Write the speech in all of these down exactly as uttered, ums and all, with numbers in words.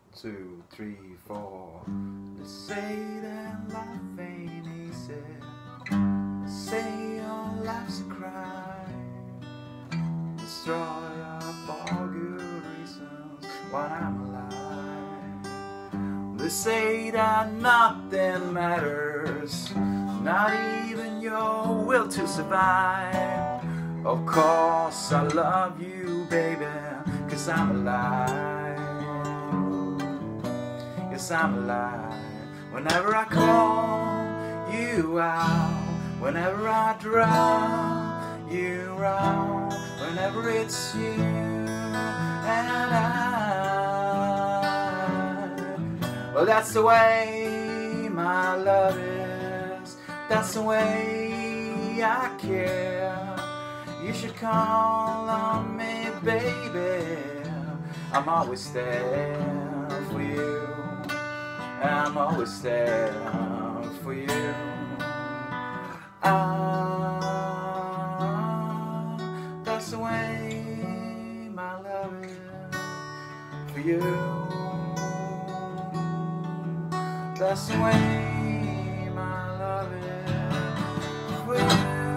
two, three, four. They say that life ain't easy. They say your life's a crime. Destroy up all good reasons while I'm alive. They say that nothing matters, not even your will to survive. Of course I love you, baby, 'cause I'm alive. Yes, I'm alive. Whenever I call you out, whenever I draw you round, whenever it's you and I. Well, that's the way my love is. That's the way I care. You should call on me, baby. I'm always there for you. I'm always there for you. Ah, that's the way my love is for you. That's the way my love is for you.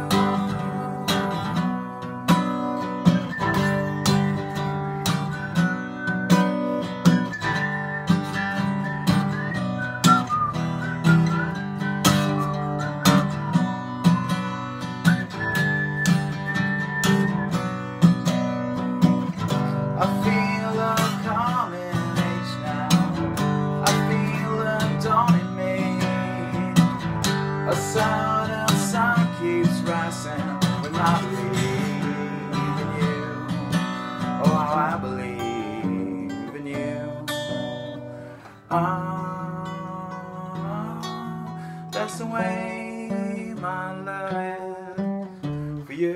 I feel a coming age now. I feel a dawn in me. A sudden sun keeps rising when I believe in you. Oh, how I believe in you. Ah, that's the way my love is for you.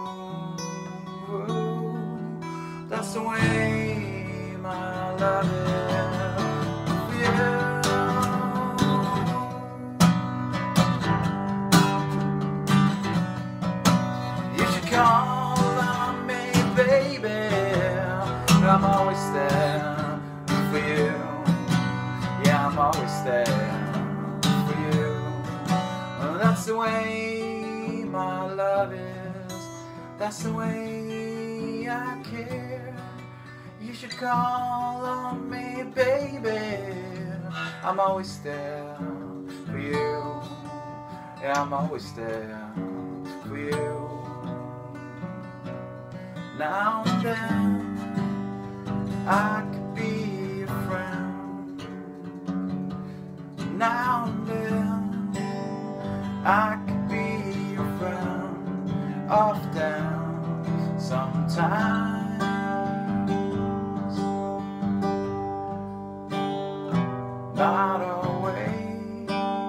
That's the way my love is for you. You should call on me, baby. I'm always there for you. Yeah, I'm always there for you. Well, that's the way my love is. That's the way I care. You should call on me, baby. I'm always there for you. Yeah, I'm always there for you. Now and then I could be a friend. Now and then I could be your friend. Often, sometimes, not always.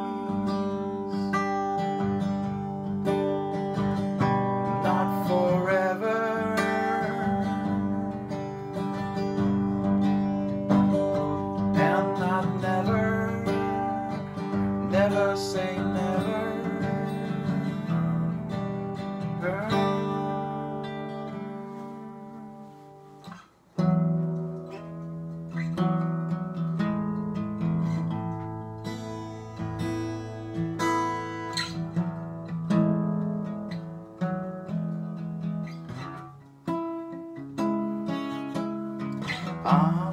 Not forever. And not never. Never say never. Ah.